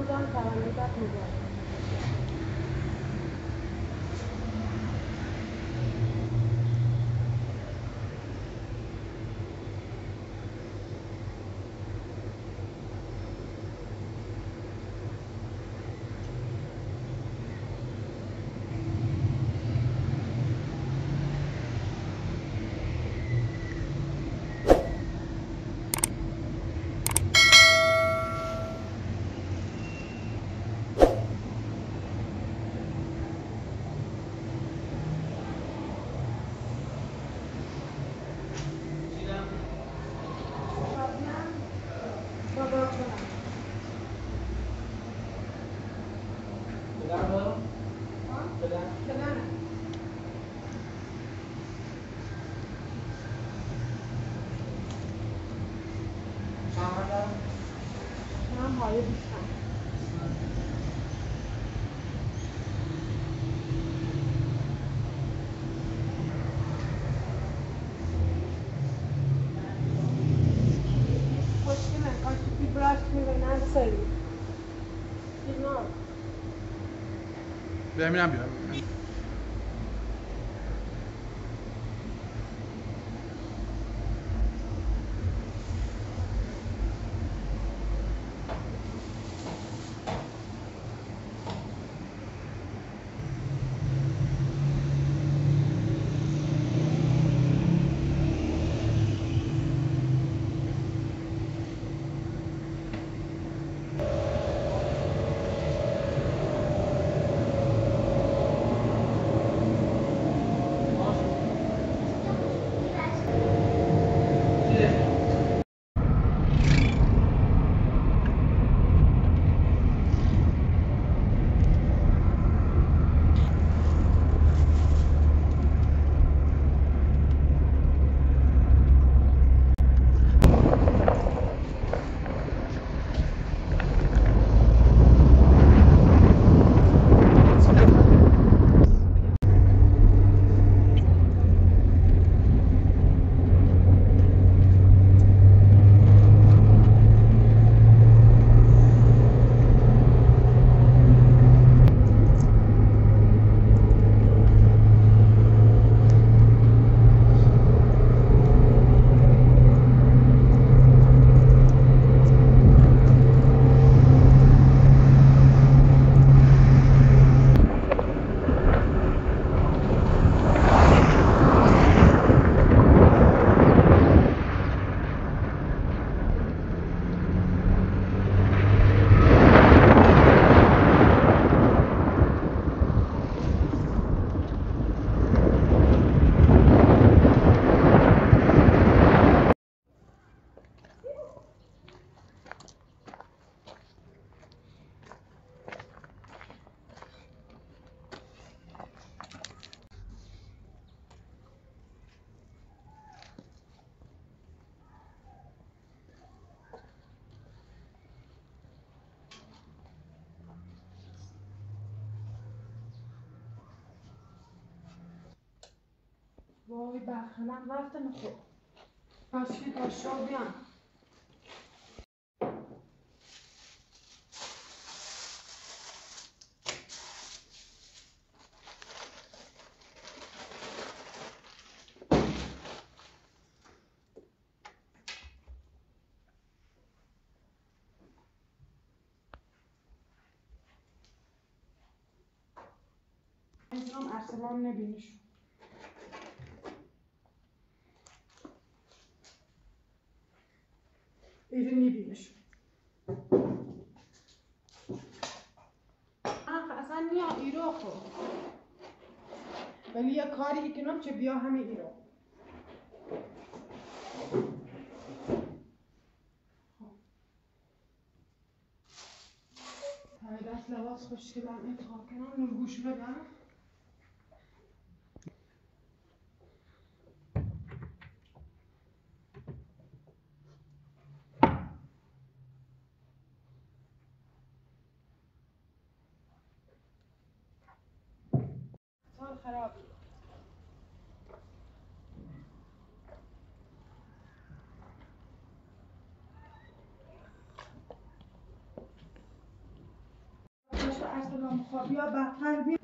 جان تولدت مبارک. های بیشتر خوشگله کاشتی براش میبینن سری اینا ببینم بیارم وای بخنم رفتم خود کاشکی کاشا بیان اینجام ارسلان نبینیش ایرو نبینیش اصلا نیا ایرو خود ولی یه کاری کنم چه بیا همه ایرو دست لباس خوشگلم انتخاب کنم نورگوش بدم سال خراب ارسلان خوابی یا بدتر بیا.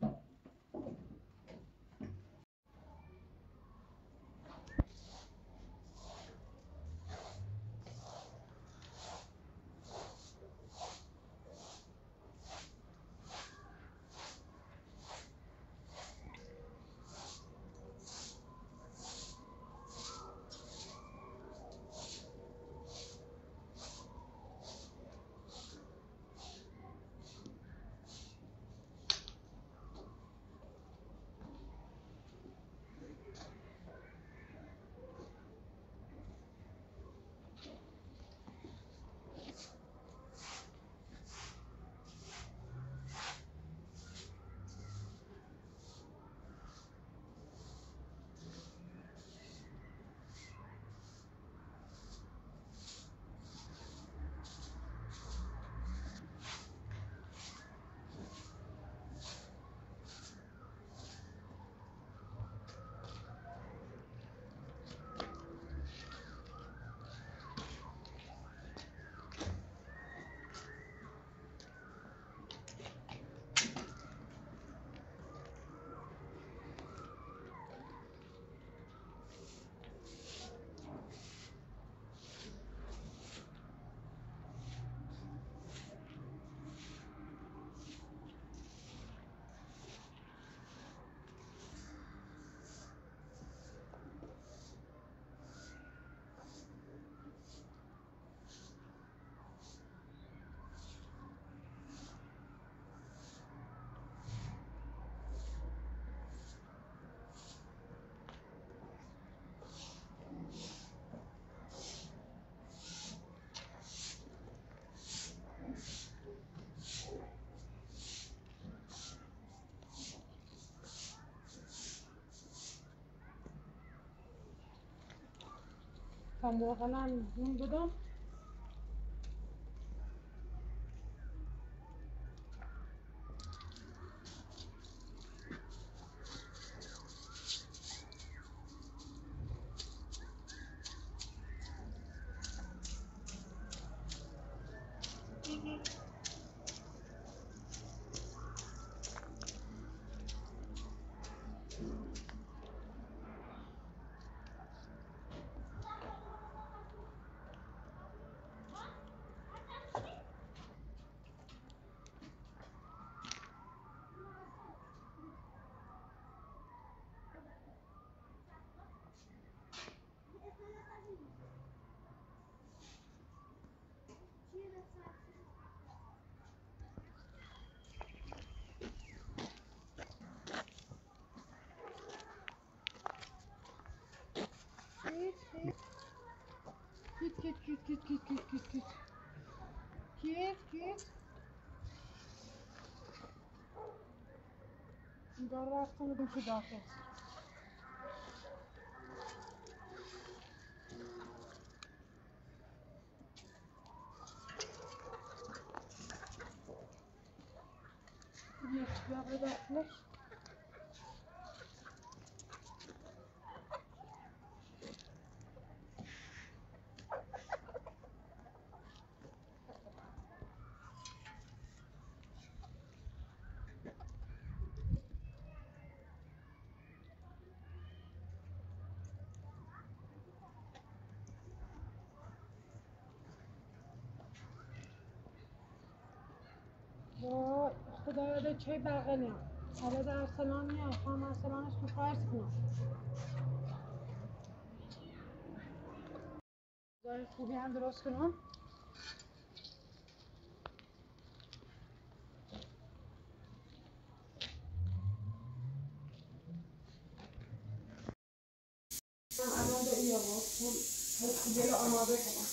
Kan du kalan yung budong? Git. Daar raften we de gedachten. Hier is wel fles. وای خدایا ده چه بغلیم حالا در ارسلان میاد خواهم ارسلانش تو فرض کنم غذای خوبی هم درست کنم الان به این آقا خوبی رو آماده کنم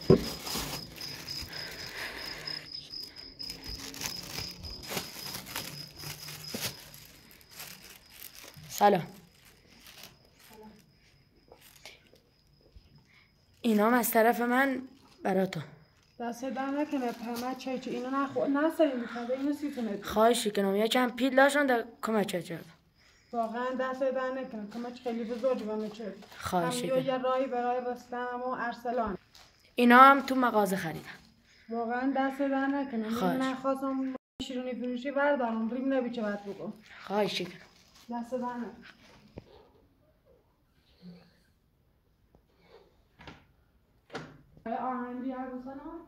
سلام. اینام از طرف من براتون. دست در نکنه پرمت چه اینو نسایی میکنه اینو سیتونه. خواهش کنم یکم پیل داشتن در کمک کرد. واقعا دست در نکنه کمک خیلی بزرگی بانه چه. خواهش کنم. یه راهی برای رستم و ارسلان. اینا هم تو مغازه خریدم. واقعا دست در نکنه. من نخواستم شیرونی فروشی بردارم ریم نبی چه باید بگم. خواهش کنم. دست در نکنه. آهنگی بیار بزنم.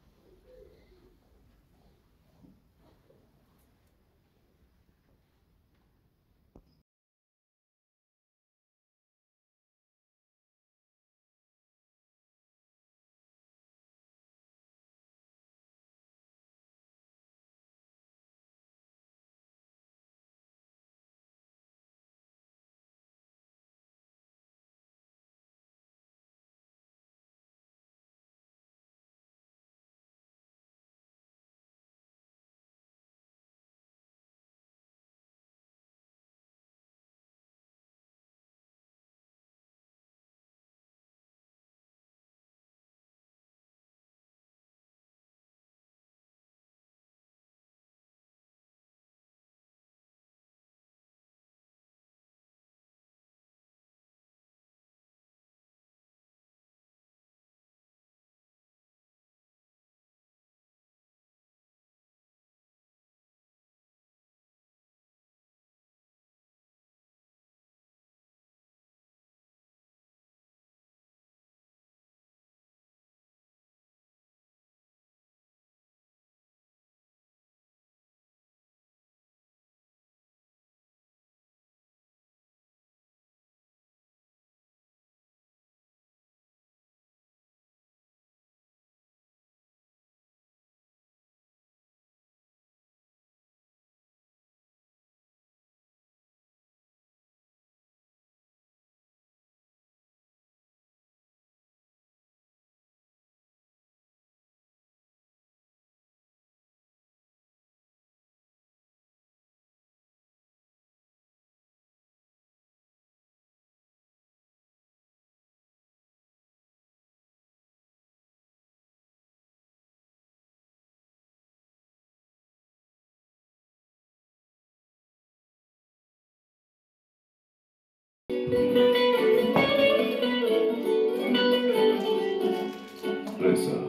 رضا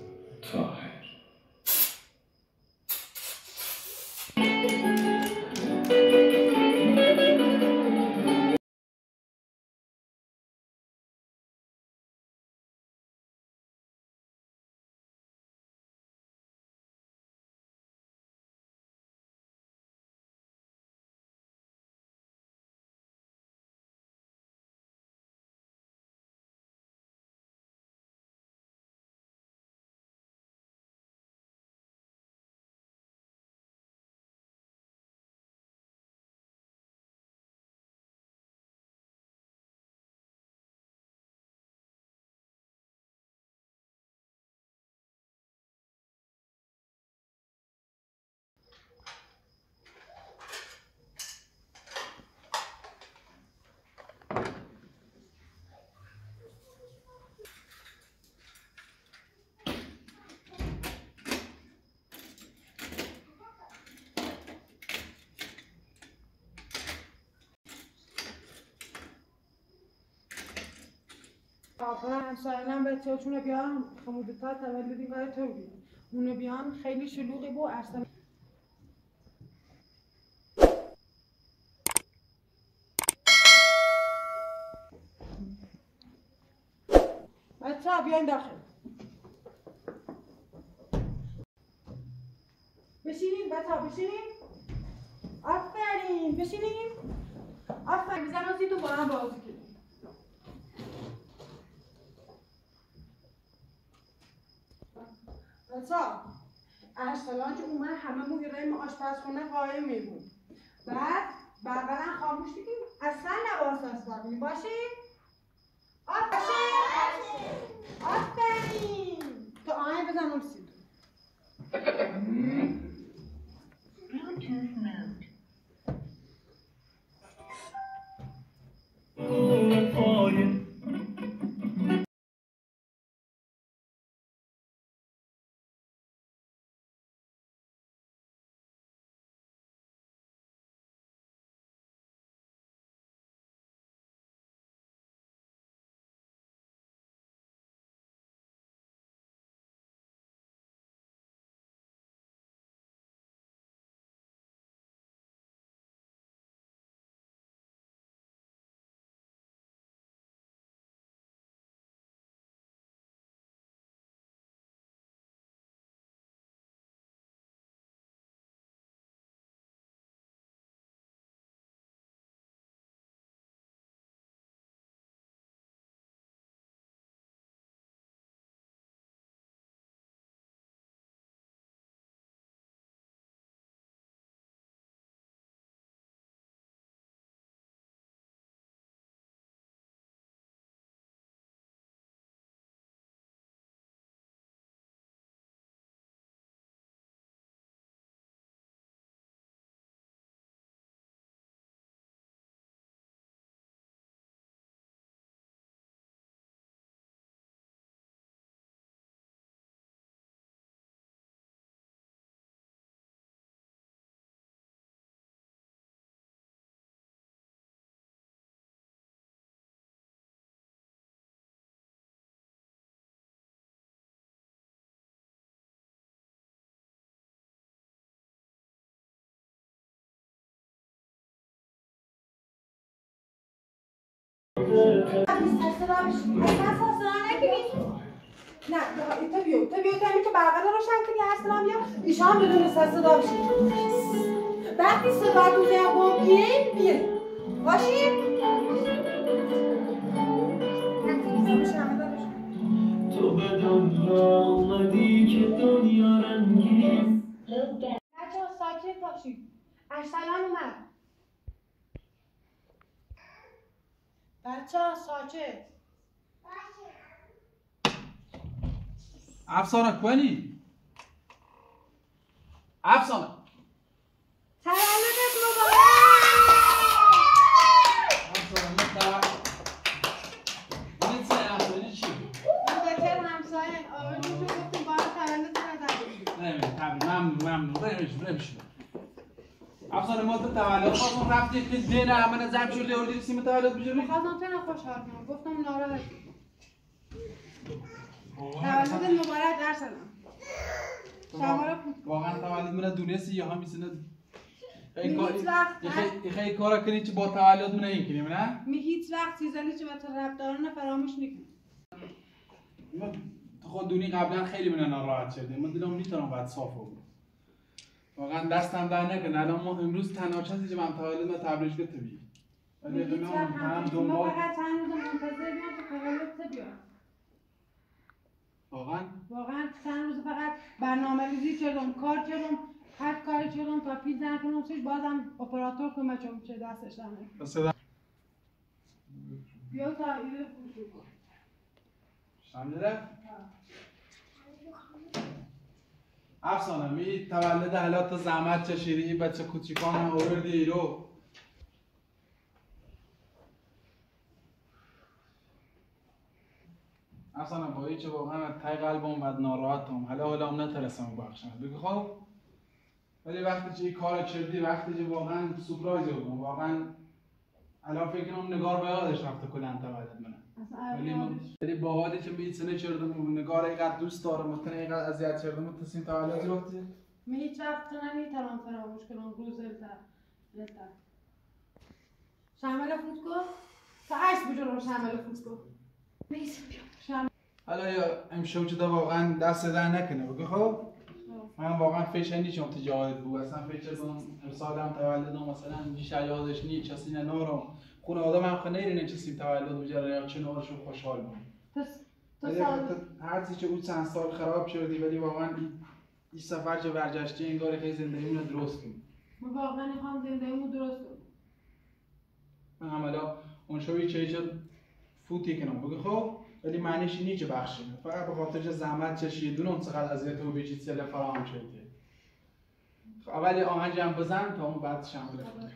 طاهر. همسایه‌ام به چونه بیان خمودتا تولدی برای تو بیان اونو بیان خیلی شلوغی بو ارسل بچه‌ها بیاین داخل بشینین بچه‌ها بشینین آفرین بشینین آفرین میزنم زیتون با هم بازی کنیم بچه‌ها ارسلان که اومد هممون گراییم آشپزخونه قایم میبود بعد بربرن خاموش دیدیم اصلا نباید اصلا کنیم باشید؟ آفرین Bluetooth mode. نه تا همین که برقه روشن کنی ارسلان بیا ایشان بدون صدا بشید وقتی صدا دوزه با بیه باشید تو به دنیا اومدی که دنیا رنگیست. بچه ها ساکت باشید ارسلان اومد بچه ها ساکت افسانه کنی؟ افسانه تولدت مبارک این چه افسانه چی؟ بکر همسایه آوردی تو گفتیم بار تولدت رو تبریک ممنون برمیشه افسانه ما تو تولد خواستم رفتی که دین همه نظم شده اردی سیم تولد بجوری؟ میخواستم تو خوشحال کنم گفتم ناراحتی تولد مبارک ارسلان شما رو واقعا تولد من دونستی یا هم میسنه هیچ وقت خیلی کارا کنی که با تولد من این کنیم نه؟ هیچ وقت چیزانی که به تو ربط دارن فراموش نکنی تو خود دونی قبلا خیلی من ناراحت شده من دلم میتونم بعد صاف بود واقعا دستم در نکنه الان ما امروز تنها چیزی که من تولد من تبریک به تو بگم ولی هیچ وقت هم ما دنبال فقط چند روز منتظر بیام که تولدت بیام واقعا چند روز فقط برنامه ریزی کردم کار کردم هر کاری کردم تا پیل زن کنم سیش بازم اپراتور کمکم چه دستش نمیاد بیا تا ایده فروشو کن شامل افسانه می تولد حالات زحمت چشیدی این بچه کوچیکان هم آوردی ایرو افسانه با ایچه واقعا از تای قلبم و ناراحتم حالا هم نترسم بخشم بگو خب ولی وقتی چه این کار کردی وقتی که واقعا سپرایز بودم واقعا الان فکر کنم نگار به یادش رفته کلن تولد منه ولی با حالی که می سنه کردم و نگار اینقدر دوست دارم و تنه اینقدر اذیت کردم و تسیم تولد رفتی من هیچ وقت نمیتونم فراموش کنم روز لطفا شامل فوت کن تا 8 بجورم شامل فوت کن نیست بیام حالا یا امشب چه واقعا دست در نکنه بگو خب من واقعا فکر نیچم تجاوز بود اصلا فکر کنم امسالم تولدم مثلا میشه یادش نی چسی نه نورم خونه آدم هم خونه نیرین چسی تولد بجاره یا چه نورشون خوشحال بود هر چی که بود چند سال خراب شدی ولی واقعا این سفر چه برگشتی انگار که زندگی رو درست کنی من واقعا میخوام زندگیمو درست کنم من حالا اون شبی چه فوتی کنم بگو خب ولی معنیش اینی که بخشیدم فقط به خاطر زحمت چشیدون اون چقدر اذیت و بیچی سال فراهم شده اول یه آهنگ هم بزن تا اون بعد شامل کنه.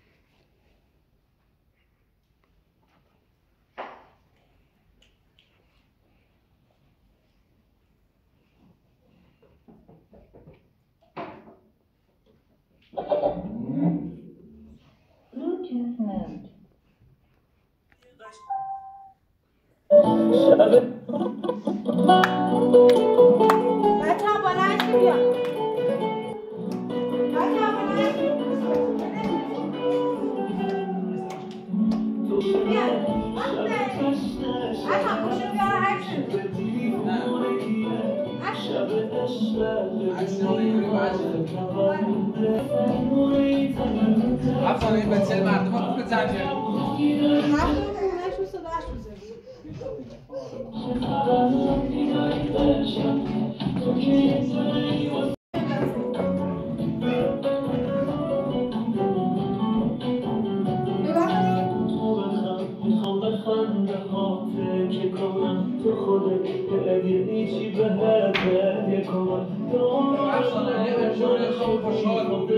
Bluetooth mode. بچه ها بلند شید بیا. بچه ها بلند شید. بیا. بچه ها خوشو بیاره عکس افسانه این بچه مردم ها خوب بزنید. هفتون خونهشون صداش میزنی. میخوام بخنده ها فکر کنم تو خودت اگه چی بهت هدیه کنم افسانه یه امشونه خیلی خوشحال بود.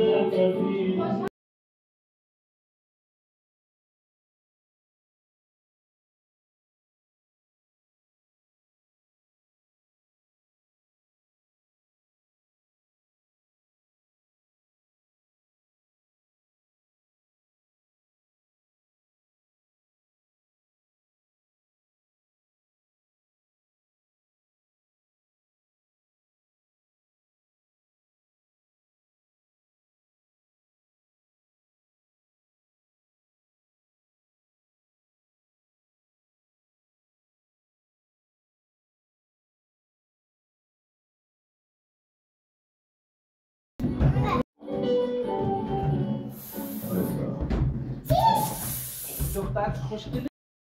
دختر خوشگله.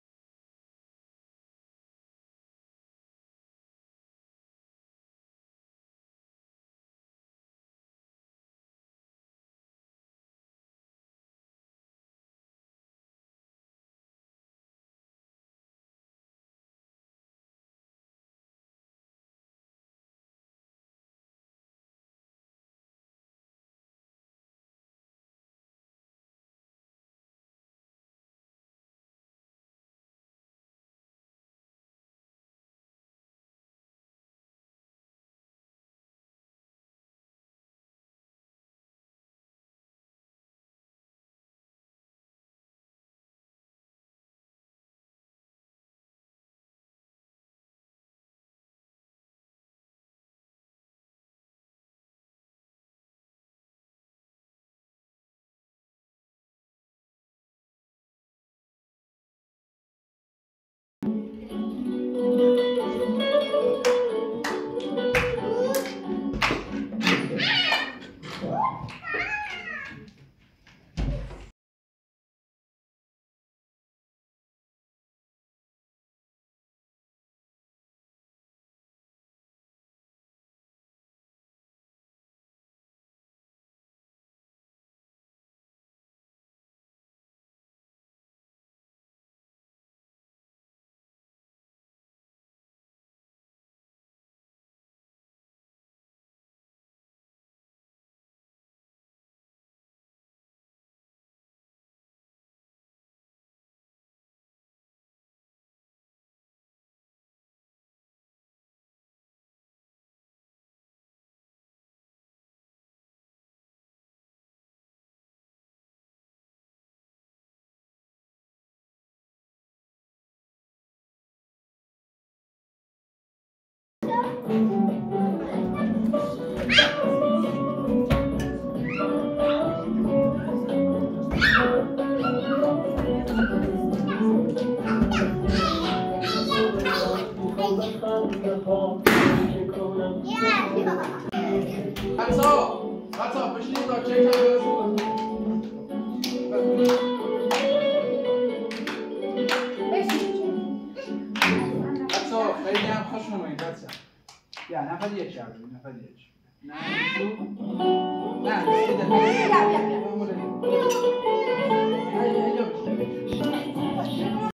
خیلی هم خوش اومدید بچه. یا نفر یک شب نفر یک. نه تو نه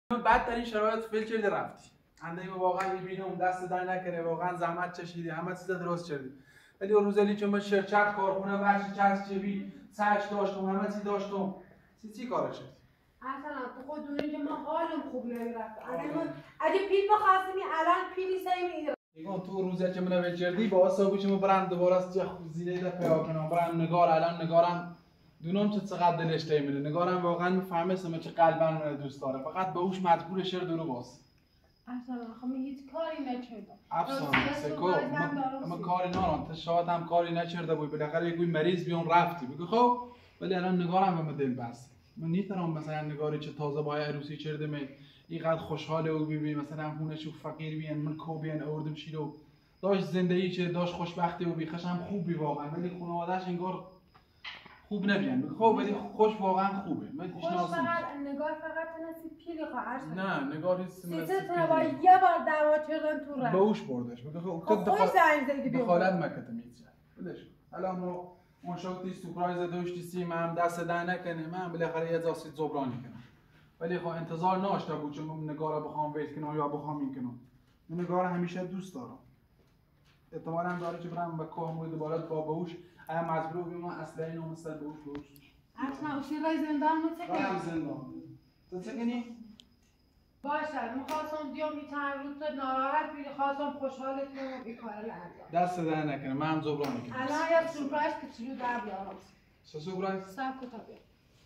بدترین شرایط فیل کردی رفتی. اندایی واقعا میبینم دست در نکنه واقعا زحمت چشیدی همه چیز درست کردی. ولی اون روزی که من شرکت کارخونه ورش چسبی سرچ داشتم همه چی داشتم. چی کارش کردی؟ اصلا تو خود دونی که من حالم خوب نمیرفت. اگه پیل بخواستمی الان پیلی سعی میگم تو روزی که من وچردی با حسابی که من برم دوباره از زیره ده پیدا کنم برم نگار الان نگارم دونم چقدر دلش تیمونه نگارم واقعا میفهمه سم چه قلبا من دوست داره فقط به اوش مجبور شر دورو باز اصلا خب هیچ کاری نکردم افسانه سکو من کاری نارم تا شاید هم کاری نکرده بود بالاخره یه مریض بیون رفتی بگو خب ولی الان نگارم به دل بس من نیترم مثلا نگاری چه تازه با عروسی چرده می اینقدر خوشحاله و ببین مثلا خونش و فقیر بیان من کو بیان آوردم شیرو داشت زندگی چه داشت خوشبختی و بیخش هم خوبی واقعا ولی خانواده‌اش انگار خوب نمیان خب ولی خوش واقعا خوبه من خوش فقط نگار فقط نسی پیلی خواهر نه نگار هیچ سیستم با یه بار دعوا کردن تو رفت باوش بردش بگه خب خوش زنگ زدی بیام دخالت مکته میشه ولش الان ما اون شوتی سورپرایز داشتی سی من دست در نکنه من بالاخره یه جاسی جبران کنم ولی خب انتظار ناشته بود چون من نگار بخوام ویت کنم یا بخوام این کنم من نگار همیشه دوست دارم احتمالاً داره که برام با کوه مورد بالات با باوش اگه مجبور بودم اصلا اینو مثلا باوش اصلا اوشی رای زندان برم زندان تو چه کنی؟ باشه میخواستم دیو میتن رو تو ناراحت بیلی خواستم خوشحالت کنم این کار رو انجام دست در نکنه من هم جبران میکنم الان یا سورپرایز کوچولو در بیارم چه سورپرایز؟ سب کتا بیار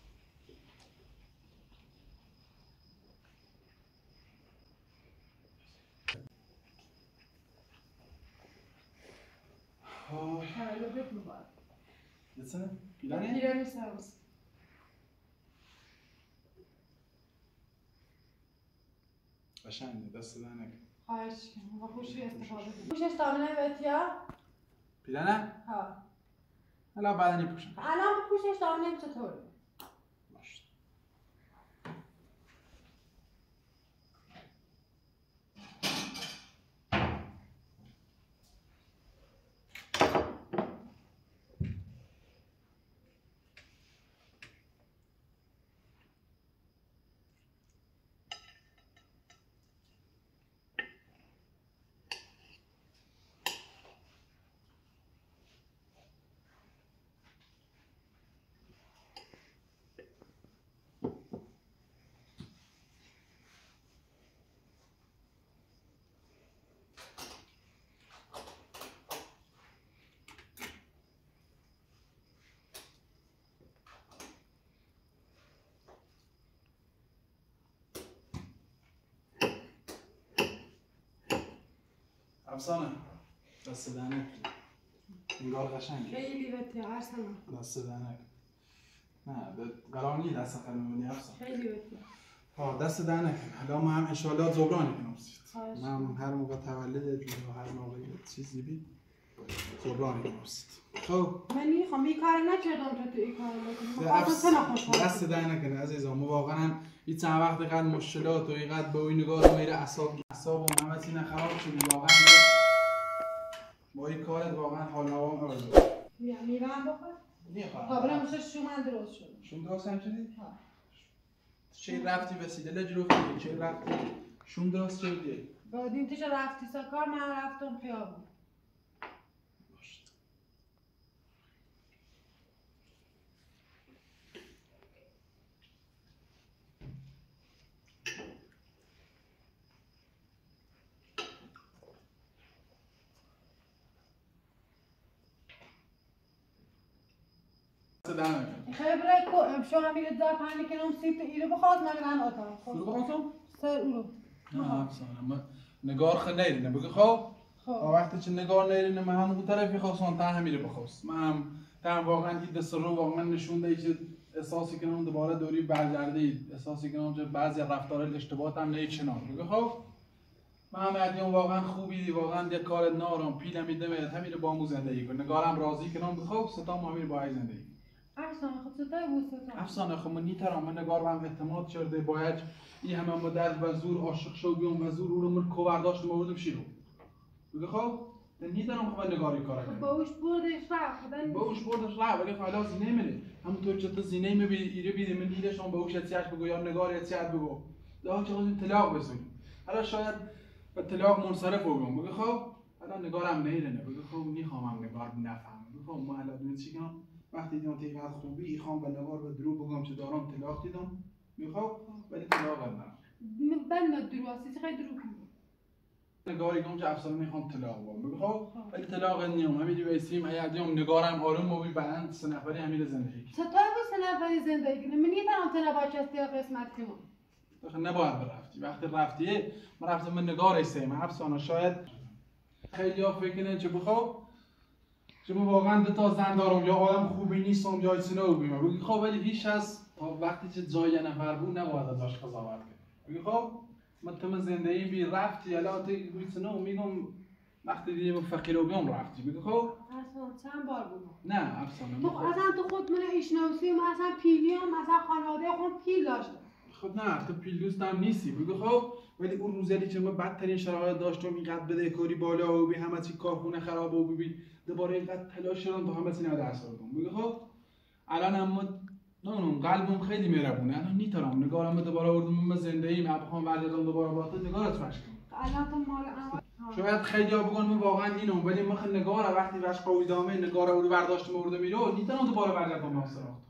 تولدت مبارک یه پیلانه؟ پیرانی سروس قشنگه دست در نکنه خواهش کنم با خوشی استفاده کنم پوشش دامنه بهتیا؟ پیلانه؟ ها الان بعدا نیپوشم الان پوشش دامنه چطوره؟ باشه افسانه دست دهنه انگار قشنگه خیلی بهتیا ارسلان دست دهنه نه قرار نیست دست خیلی میمونی افسانه خیلی بهتیا دست دهنه حالا ما هم انشاءالله جبران کنم من هر موقع تولدت یا هر موقع چیزی بید جبران کنم خب من میخوام این کار نکردم تو این کار نکنم دست در نکنه عزیزم ما واقعا این چند وقت قد مشکلات و اینقدر به این نگاه میره اعصاب و همه چی خراب شد واقعا با این کارت واقعا حال هوام عالیه میرم بخور میخوام قابلم میشه شومن درست شد شوم درست هم شدی؟ ها چه رفتی وسیله لجروفی چه رفتی شوم درست شدی بعدیم تیش رفتی سکار من رفتم خیابون خبره کو امشو همین دار پنی کنم سیت ایرو بخواد من اتاق رو بخوام سر اورو نه افسانه نگار خیلی نیرینه بگه خب وقتی که نگار نیرینه من همون طرفی خواستم تا همیره بخواست من هم واقعا این دست رو واقعا نشونده که احساسی کنم دوباره دوری برگرده احساسی کنم که بعضی رفتارهای اشتباهات هم نه چنان بگه خب من مردم واقعا خوبی واقعا یک کار نارم پیلم میدم همین با مو زندگی کن نگارم راضی کنم خب ستام همین با زندگی افسانه خب ستای بوستان افسانه خب من نیترم من نگار هم اعتماد کرده باید این همه مدت و زور عاشق شو بیام و زور رو من کورداشت موردم شیرو بگه خب نیترم خب نگاری کار کنم باوش بردش رفت باوش بردش رفت ولی خالا زینه میره همونطور که تو زینه میبینی ایره بیده من دیدشون باوش اتیاش بگو یا نگار اتیاش بگو ده چقدر طلاق بزنیم. حالا شاید به طلاق منصرف بگم بگه خب الان نگارم نمیرنه بگه خب میخوام نگار نفهم بگه خب ما الان دونید چی کنم وقتی دیدم تیغت خوبی ایخوام به نگار به درو بگم چه دارم طلاق دیدم بگه خب ولی طلاق ندارم بل ما درو هستی چقدر درو کنم نگاری گم که افسانه میخوام طلاق بگم بگه خب ولی طلاق نیام همین ویسیم اگه دیدم نگارم آروم و بعدن سه نفری همین زندگی چطور با سه نفری زندگی کنم من نیتم تنها چستی قسمت کنم آخه نباید برفتی وقتی رفتیه من رفتم من نگارش سیم افسانه شاید خیلی ها فکر کنن چه بخواب چه من واقعا دو تا زن دارم یا آدم خوبی نیستم یا چیزی نبودم بگی خب ولی هیچ از وقتی که جای نفر بود نباید ازش قضاوت کنی بگی خب من زندگی بی رفتی الان تو چیزی میگم وقتی دیدم فقیر و بیام رفتی بگی خب اصلا چند بار بودم نه افسانه تو اصلا تو خود من ایشناسی من اصلا پیلیم اصلا خانواده خود پیل داشتم خب نه تو پیل دوست هم نیستی بگو خب ولی اون روزی که من بدترین شرایط داشتم اینقدر بدهکاری بالا و بی همه چی کارخونه خراب و بی دوباره اینقدر تلاش کردم تا همه چی دست آوردم بگو خب الان اما نه قلبم خیلی مهربونه الان نیتارم نگارم دوباره آوردم من زندگی من بخوام برگردم دوباره با تو نگارت فش کنم الان تو مال شاید خیلی ها بگن من واقعا اینم ولی من نگار وقتی وش قوی دامه نگار رو برداشتم آورده میره نیتارم دوباره برگردم به سراغ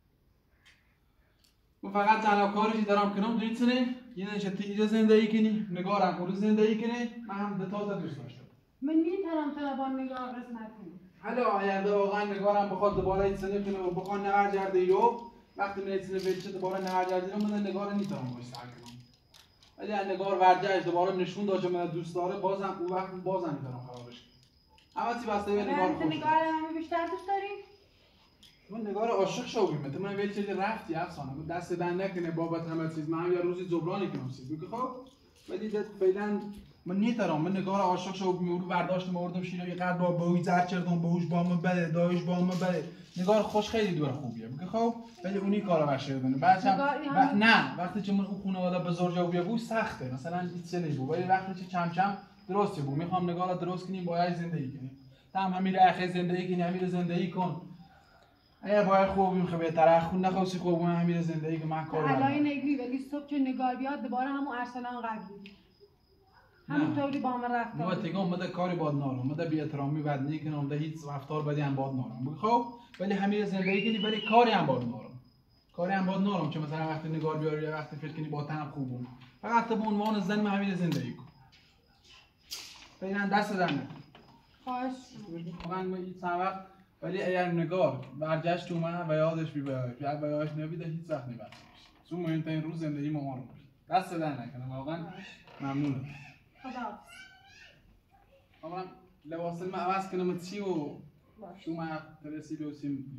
من فقط تنها کاری که دارم کنم دونید چنه یه نشستی اینجا زندگی کنی نگارم اون زندگی کنه من هم دو تا دوست داشتم من نیتم تنها با نگار قسمت کنم حالا آینده واقعا نگارم بخواد دوباره این سنه کنه و بخواد نورجرده ایرو وقتی من این سنه بچه دوباره نورجرده ایرو من نگار نیتم باش سر کنم ولی نگار ورجهش دوباره نشون داد که من دوست داره بازم اون وقت بازم میتونم خرابش کنم همه چی بسته به نگار خوش نگار همه بیشتر دوست داری؟ من نگار عاشق شو بیم من ولی چیزی رفتی افسانه دست دن نکنه بابت همه چیز من هم یه روزی جبرانی کنم چیز بگه خب ولی فعلا من نیترام من نگار عاشق شو بیم رو برداشت موردم شیرا یه قد با بوی زر چردم بهوش با من بده دایش با من بده نگار خوش خیلی دور خوبیه بگه خب ولی اونی کارو وشه کنه بعدم نه وقتی که من اون خانواده بزرگا بود سخته مثلا هیچ چیزی بود ولی وقتی که کم کم درسته بود میخوام نگار درست کنیم باید زندگی کنیم تام همین اخی زندگی کنی همین زندگی کن اگر باید خوبیم خب بهتره خون نخواستی خوب من همین زندگی که من کار دارم الان نگی ولی صبح که نگار بیاد دوباره همون ارسلان قبلی همونطوری با من رفتم ما تیگم مده کاری باد نارم مده بی احترامی بد نکنم ده هیچ رفتار بدی هم باد نارم خب ولی همین زندگی کنی ولی کاری هم باد نارم کاری هم باد نارم که مثلا وقتی نگار بیاری یا وقتی فکر کنی با تنم خوبم فقط به عنوان زن من همین زندگی کن فعلا دست زنه خواهش من این چند وقت ولی اگر نگار برگشت اومد و یادش بیاد یا و یادش نبیده هیچ وقت نمیاد چون مهمترین روز زندگی ما رو دست در نکنه واقعا ممنونم خدا اما لباس ما عوض کنم چی و شو ما ترسی لوسیم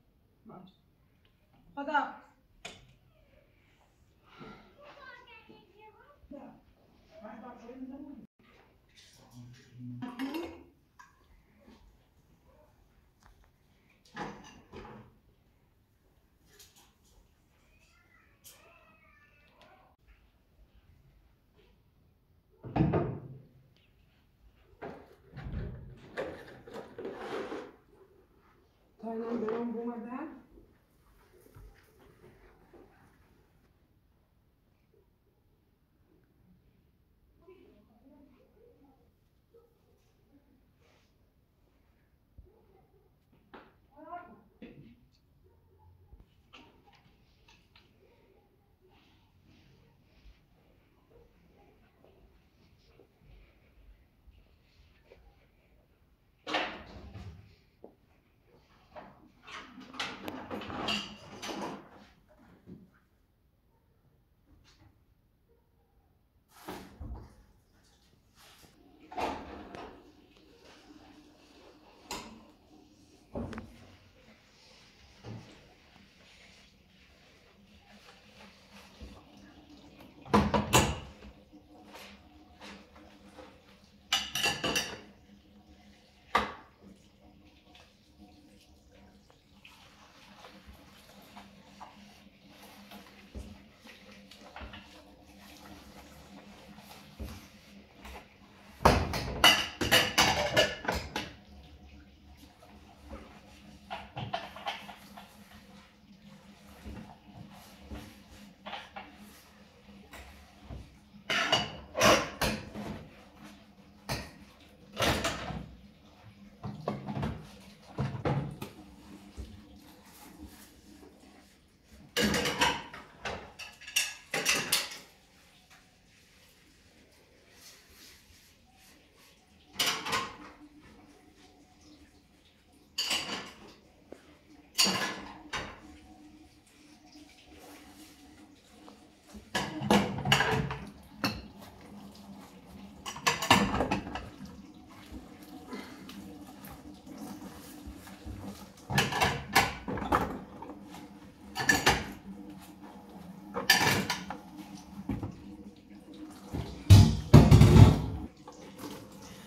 خدا تاینم برام بومدن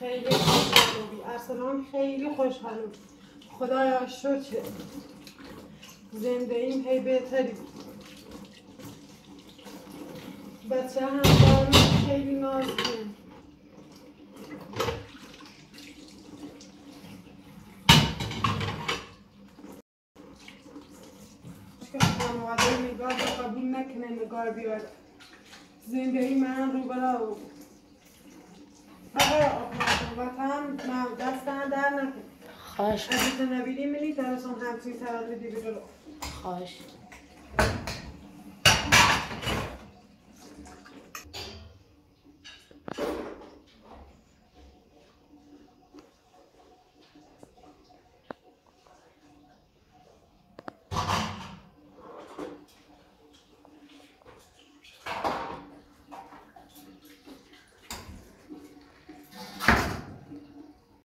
خیلی خوشحالم. ارسلان خیلی خوشحالم. خدایا شکر. زندگیم هی بهتری. بچه هم دارم خیلی نازکه. که خانواده نگاه رو قبول نکنه نگاه بیاد. زندگی من رو برا آقای وطن دستان در نکن. خواهش اگه تو نبیدی منی درستان همچین تولدی بگرو. خواهش